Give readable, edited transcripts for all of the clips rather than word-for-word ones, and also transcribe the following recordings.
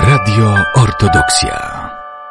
Radio Ortodoksja.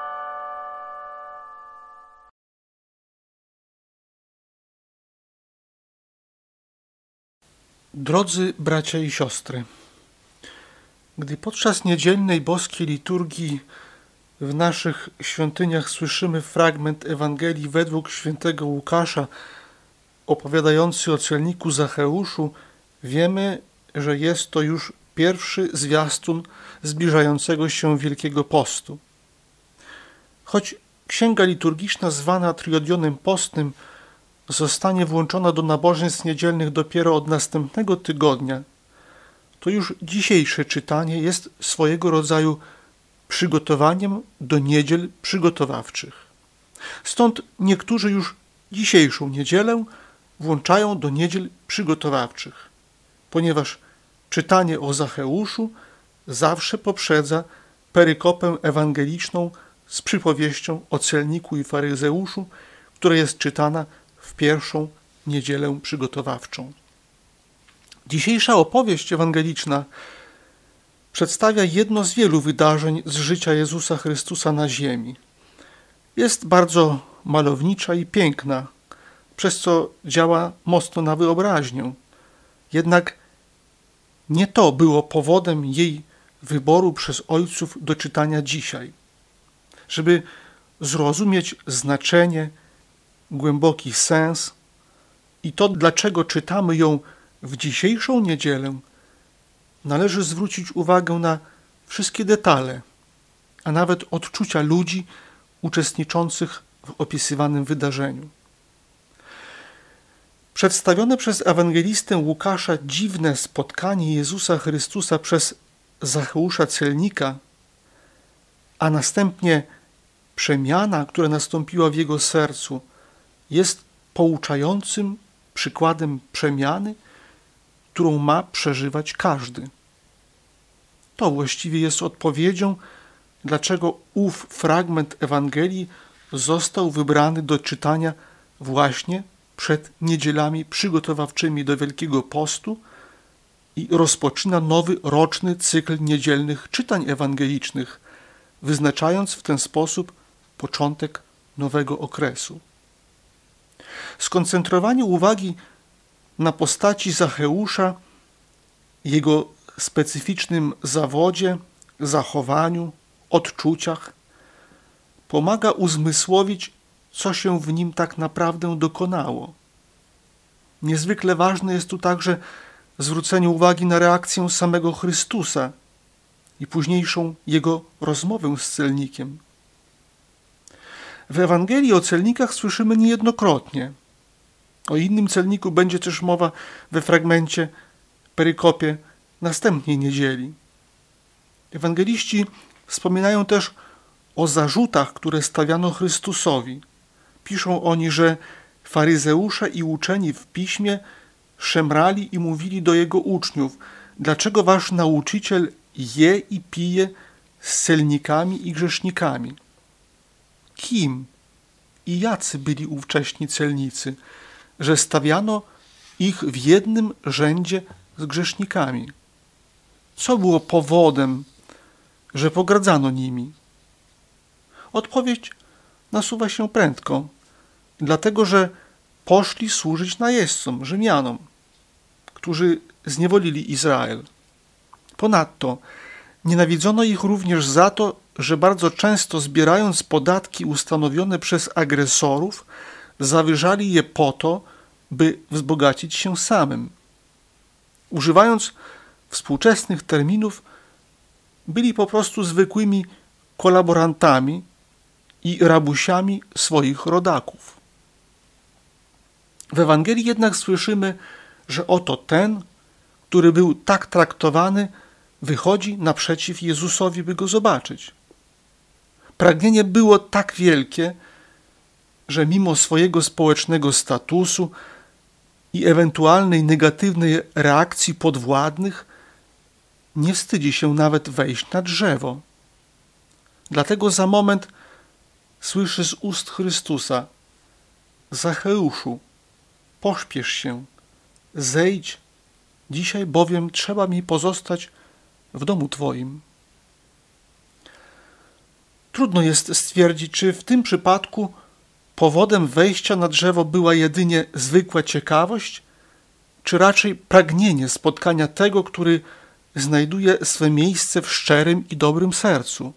Drodzy bracia i siostry, gdy podczas niedzielnej boskiej liturgii w naszych świątyniach słyszymy fragment Ewangelii według świętego Łukasza opowiadający o celniku Zacheuszu, wiemy, że jest to już pierwszy zwiastun zbliżającego się Wielkiego Postu. Choć księga liturgiczna zwana Triodionem Postnym zostanie włączona do nabożeństw niedzielnych dopiero od następnego tygodnia, to już dzisiejsze czytanie jest swojego rodzaju przygotowaniem do niedziel przygotowawczych. Stąd niektórzy już dzisiejszą niedzielę włączają do niedziel przygotowawczych, ponieważ czytanie o Zacheuszu zawsze poprzedza perykopę ewangeliczną z przypowieścią o celniku i faryzeuszu, która jest czytana w pierwszą niedzielę przygotowawczą. Dzisiejsza opowieść ewangeliczna przedstawia jedno z wielu wydarzeń z życia Jezusa Chrystusa na ziemi. Jest bardzo malownicza i piękna, przez co działa mocno na wyobraźnię. Jednak nie to było powodem jej wyboru przez ojców do czytania dzisiaj. Żeby zrozumieć znaczenie, głęboki sens i to, dlaczego czytamy ją w dzisiejszą niedzielę, należy zwrócić uwagę na wszystkie detale, a nawet odczucia ludzi uczestniczących w opisywanym wydarzeniu. Przedstawione przez ewangelistę Łukasza dziwne spotkanie Jezusa Chrystusa przez Zacheusza celnika, a następnie przemiana, która nastąpiła w jego sercu, jest pouczającym przykładem przemiany, którą ma przeżywać każdy. To właściwie jest odpowiedzią, dlaczego ów fragment Ewangelii został wybrany do czytania właśnie przed niedzielami przygotowawczymi do Wielkiego Postu i rozpoczyna nowy roczny cykl niedzielnych czytań ewangelicznych, wyznaczając w ten sposób początek nowego okresu. Skoncentrowanie uwagi na postaci Zacheusza, jego specyficznym zawodzie, zachowaniu, odczuciach pomaga uzmysłowić, co się w nim tak naprawdę dokonało. Niezwykle ważne jest tu także zwrócenie uwagi na reakcję samego Chrystusa i późniejszą jego rozmowę z celnikiem. W Ewangelii o celnikach słyszymy niejednokrotnie. O innym celniku będzie też mowa we fragmencie, perykopie następnej niedzieli. Ewangeliści wspominają też o zarzutach, które stawiano Chrystusowi. Piszą oni, że faryzeusze i uczeni w piśmie szemrali i mówili do jego uczniów: dlaczego wasz nauczyciel je i pije z celnikami i grzesznikami? Kim i jacy byli ówcześni celnicy, że stawiano ich w jednym rzędzie z grzesznikami? Co było powodem, że pogardzano nimi? Odpowiedź nasuwa się prędko. Dlatego, że poszli służyć najeźdźcom, Rzymianom, którzy zniewolili Izrael. Ponadto nienawidzono ich również za to, że bardzo często zbierając podatki ustanowione przez agresorów, zawyżali je po to, by wzbogacić się samym. Używając współczesnych terminów, byli po prostu zwykłymi kolaborantami i rabusiami swoich rodaków. W Ewangelii jednak słyszymy, że oto ten, który był tak traktowany, wychodzi naprzeciw Jezusowi, by go zobaczyć. Pragnienie było tak wielkie, że mimo swojego społecznego statusu i ewentualnej negatywnej reakcji podwładnych nie wstydzi się nawet wejść na drzewo. Dlatego za moment słyszy z ust Chrystusa: Zacheuszu, pośpiesz się, zejdź, dzisiaj bowiem trzeba mi pozostać w domu Twoim. Trudno jest stwierdzić, czy w tym przypadku powodem wejścia na drzewo była jedynie zwykła ciekawość, czy raczej pragnienie spotkania tego, który znajduje swe miejsce w szczerym i dobrym sercu.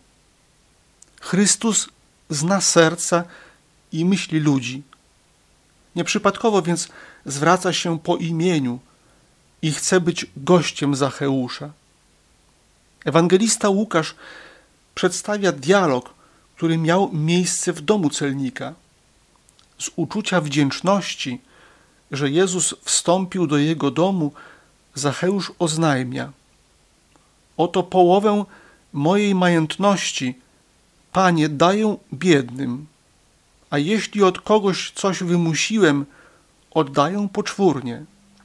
Chrystus zna serca i myśli ludzi. Nieprzypadkowo więc zwraca się po imieniu i chce być gościem Zacheusza. Ewangelista Łukasz przedstawia dialog, który miał miejsce w domu celnika. Z uczucia wdzięczności, że Jezus wstąpił do jego domu, Zacheusz oznajmia: oto połowę mojej majątności, Panie, daję biednym, a jeśli od kogoś coś wymusiłem, oddaję poczwórnie.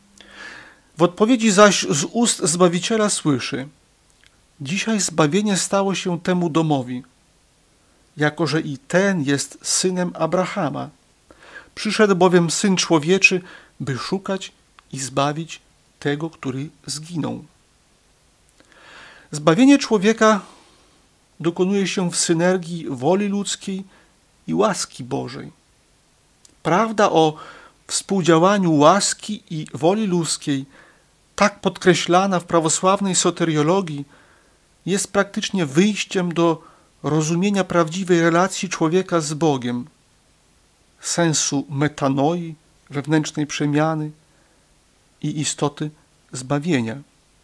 W odpowiedzi zaś z ust Zbawiciela słyszy: dzisiaj zbawienie stało się temu domowi, jako że i ten jest synem Abrahama. Przyszedł bowiem Syn Człowieczy, by szukać i zbawić tego, który zginął. Zbawienie człowieka dokonuje się w synergii woli ludzkiej i łaski Bożej. Prawda o współdziałaniu łaski i woli ludzkiej, tak podkreślana w prawosławnej soteriologii, jest praktycznie wyjściem do rozumienia prawdziwej relacji człowieka z Bogiem, sensu metanoi, wewnętrznej przemiany i istoty zbawienia.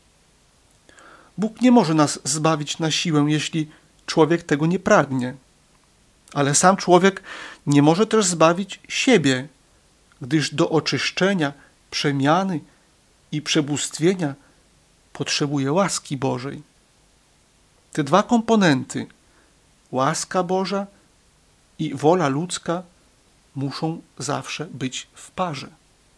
Bóg nie może nas zbawić na siłę, jeśli człowiek tego nie pragnie. Ale sam człowiek nie może też zbawić siebie, gdyż do oczyszczenia, przemiany i przebóstwienia potrzebuje łaski Bożej. Te dwa komponenty, łaska Boża i wola ludzka, muszą zawsze być w parze.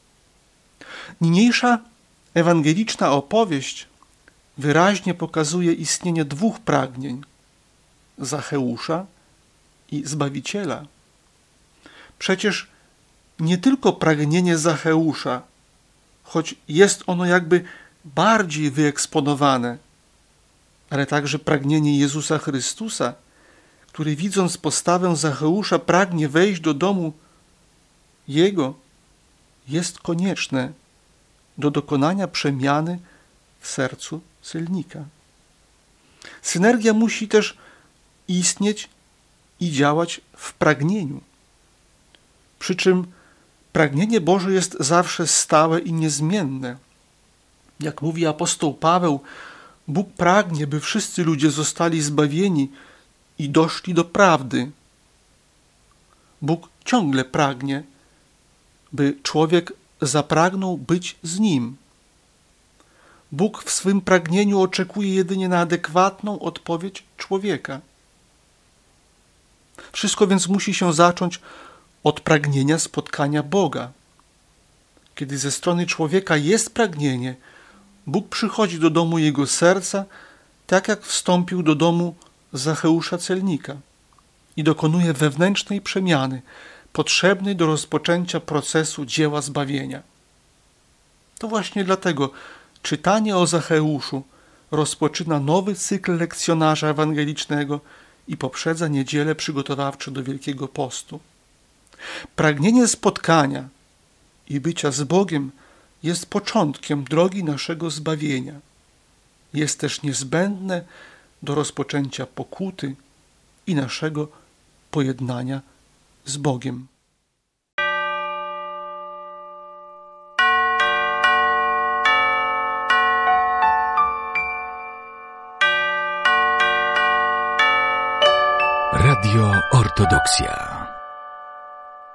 Niniejsza ewangeliczna opowieść wyraźnie pokazuje istnienie dwóch pragnień: Zacheusza i Zbawiciela. Przecież nie tylko pragnienie Zacheusza, choć jest ono jakby bardziej wyeksponowane, ale także pragnienie Jezusa Chrystusa, który widząc postawę Zacheusza pragnie wejść do domu Jego, jest konieczne do dokonania przemiany w sercu celnika. Synergia musi też istnieć i działać w pragnieniu. Przy czym pragnienie Boże jest zawsze stałe i niezmienne. Jak mówi apostoł Paweł, Bóg pragnie, by wszyscy ludzie zostali zbawieni i doszli do prawdy. Bóg ciągle pragnie, by człowiek zapragnął być z Nim. Bóg w swym pragnieniu oczekuje jedynie na adekwatną odpowiedź człowieka. Wszystko więc musi się zacząć od pragnienia spotkania Boga. Kiedy ze strony człowieka jest pragnienie, Bóg przychodzi do domu jego serca, tak jak wstąpił do domu Zacheusza celnika i dokonuje wewnętrznej przemiany, potrzebnej do rozpoczęcia procesu dzieła zbawienia. To właśnie dlatego czytanie o Zacheuszu rozpoczyna nowy cykl lekcjonarza ewangelicznego i poprzedza niedzielę przygotowawcze do Wielkiego Postu. Pragnienie spotkania i bycia z Bogiem jest początkiem drogi naszego zbawienia. Jest też niezbędne do rozpoczęcia pokuty i naszego pojednania z Bogiem. Radio Ortodoksja.